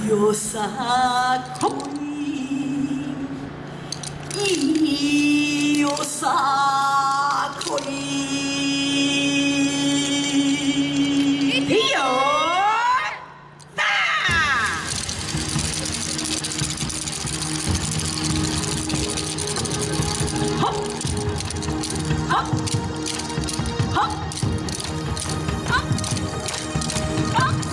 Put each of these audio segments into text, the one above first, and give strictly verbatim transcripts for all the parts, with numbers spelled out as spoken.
よさこいいいよさこいいいよさはっはっはっはっはっ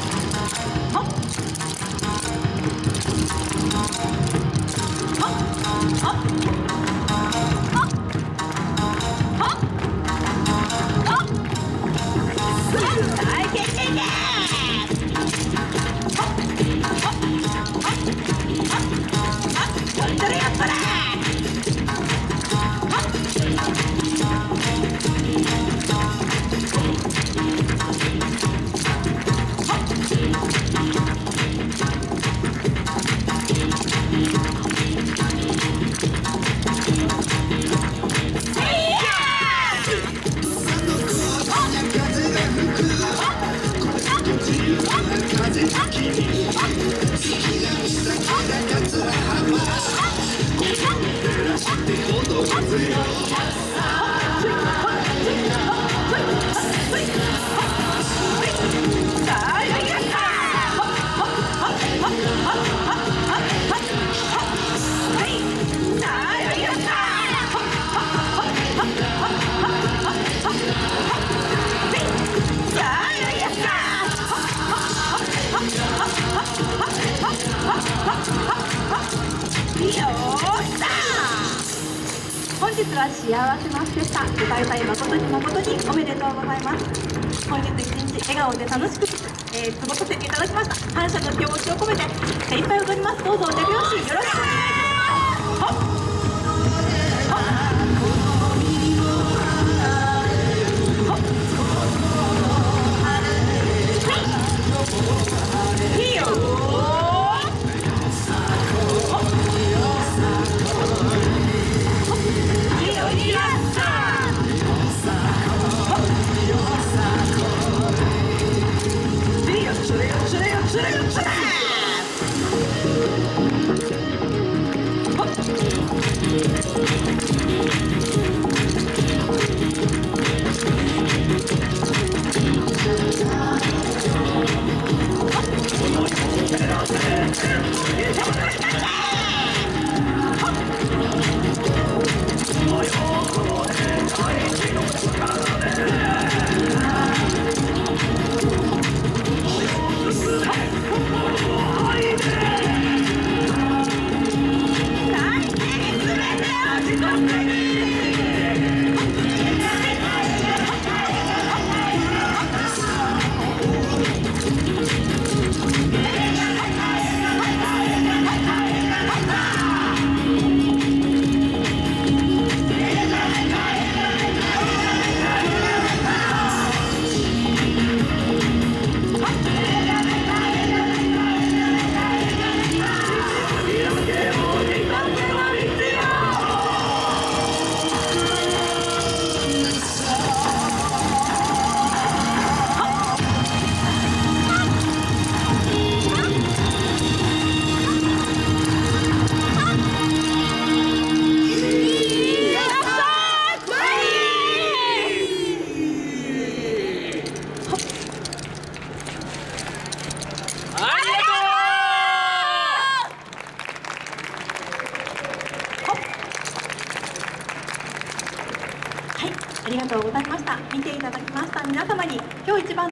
本日は幸せの日でした。ご開催誠に誠におめでとうございます。本日一日笑顔で楽しく、えー、過ごさせていただきました。感謝の気持ちを込めて精一杯踊ります。どうぞお手拍子よろしくお願いいたします。いいよありがとうございました。見ていただきました皆様に今日一番